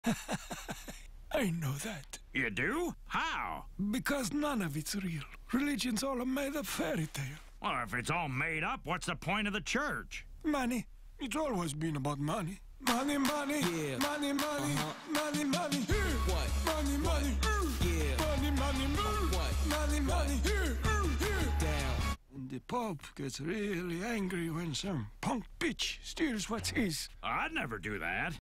I know that. You do? How? Because none of it's real. Religion's all a made-up fairy tale. Well, if it's all made up, what's the point of the church? Money. It's always been about money. Money, money. Yeah. Money, money. Money, money. What? Money, money. Yeah. Money, money. What? Money, money. Down. And the Pope gets really angry when some punk bitch steals what's his. I'd never do that.